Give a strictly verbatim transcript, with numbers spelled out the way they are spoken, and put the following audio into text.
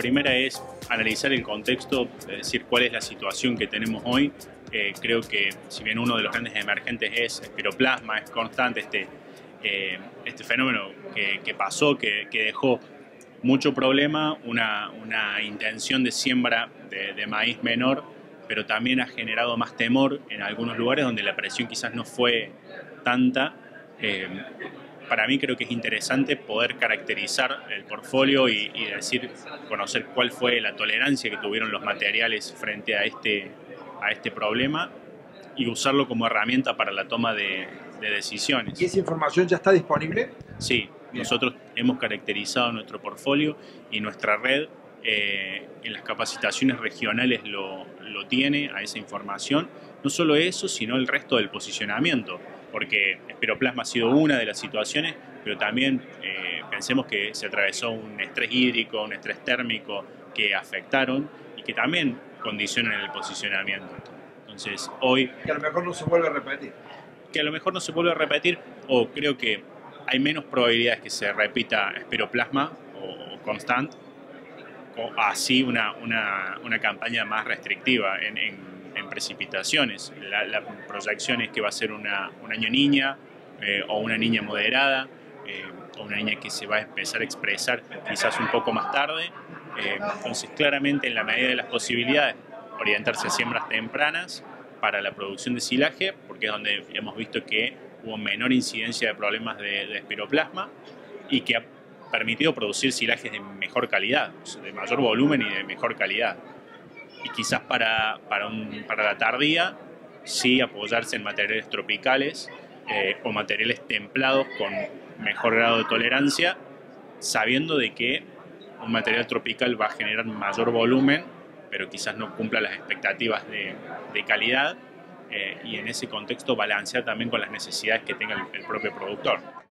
primera es analizar el contexto, es decir, cuál es la situación que tenemos hoy. Eh, creo que si bien uno de los grandes emergentes es Spiroplasma, es constante este, eh, este fenómeno que, que pasó, que, que dejó mucho problema, una, una intención de siembra de, de maíz menor, pero también ha generado más temor en algunos lugares donde la presión quizás no fue tanta. Eh, para mí creo que es interesante poder caracterizar el portfolio y, y decir, conocer cuál fue la tolerancia que tuvieron los materiales frente a este, a este problema y usarlo como herramienta para la toma de, de decisiones. ¿Y esa información ya está disponible? Sí, Bien. Nosotros hemos caracterizado nuestro portfolio y nuestra red eh, en las capacitaciones regionales lo, lo tiene a esa información. No solo eso, sino el resto del posicionamiento, porque Spiroplasma ha sido una de las situaciones, pero también eh, pensemos que se atravesó un estrés hídrico, un estrés térmico que afectaron y que también condicionan el posicionamiento. Entonces, hoy... Que a lo mejor no se vuelve a repetir. Que a lo mejor no se vuelve a repetir, o creo que hay menos probabilidades que se repita Spiroplasma o, o Constant, o así una, una, una campaña más restrictiva en, en, en precipitaciones. La, la proyección es que va a ser una, un año niña eh, o una niña moderada, eh, o una niña que se va a empezar a expresar quizás un poco más tarde. Eh, entonces, claramente, en la medida de las posibilidades, orientarse a siembras tempranas para la producción de silaje, porque es donde hemos visto que hubo menor incidencia de problemas de, de Spiroplasma y que ha permitido producir silajes de mejor calidad, de mayor volumen y de mejor calidad. Y quizás para, para, un, para la tardía, sí apoyarse en materiales tropicales eh, o materiales templados con mejor grado de tolerancia, sabiendo de que un material tropical va a generar mayor volumen, pero quizás no cumpla las expectativas de, de calidad, eh, y en ese contexto balancear también con las necesidades que tenga el, el propio productor.